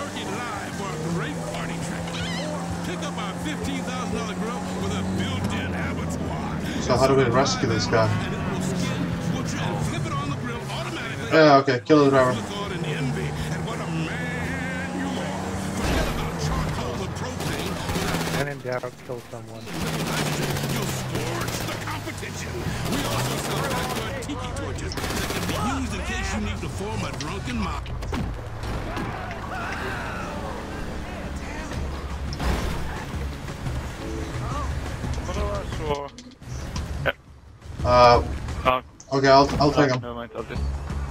turkey live for a great party trick. Or pick up our $15,000 grill with a built-in abattoir. So how do we rescue this guy? And it will skin, butcher, and flip it on the grill automatically. Yeah, okay, kill the driver. Look on and envy at what a man you are. Forget about charcoal and propane. When in doubt, kill someone. You'll scorch the competition. We also sell backyard tiki torches that can be used in case you need to form a drunken mob. Okay, I'll take him. Never mind, I'll just...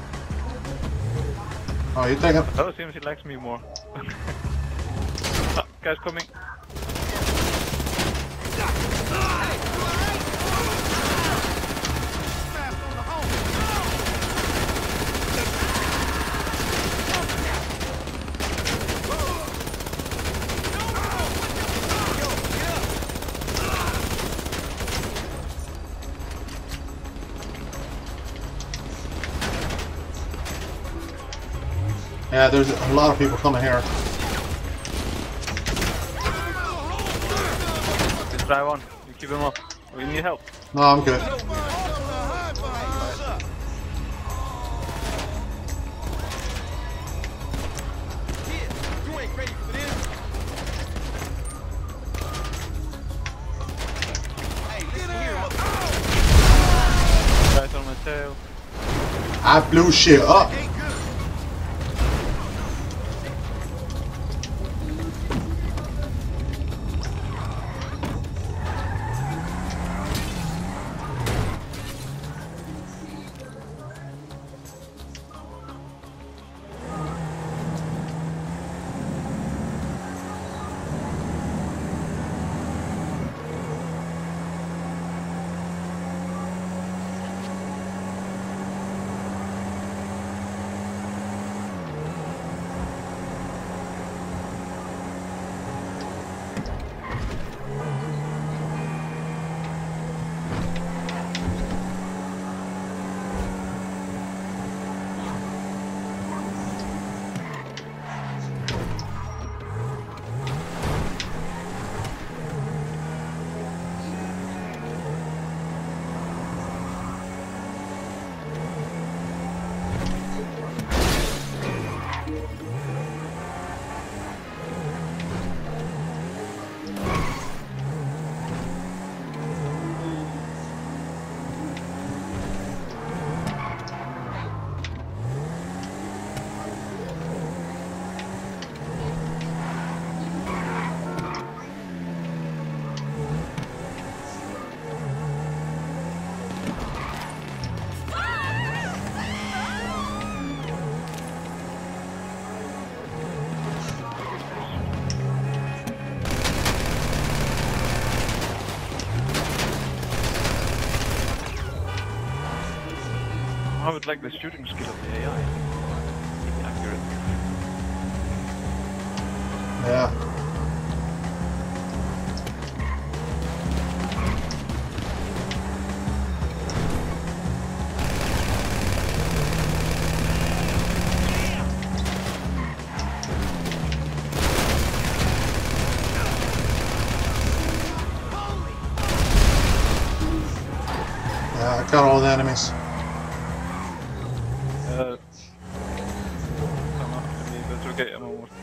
Oh, you take him? Oh, it seems he likes me more. Guys coming. Yeah, there's a lot of people coming here. Just drive on. You keep him up. We need help. No, I'm good. Guys on my tail. I blew shit up. I would like the shooting skill of the AI. Accurate. Yeah. Yeah, I got all the enemies. Come after me, that's okay, I'm almost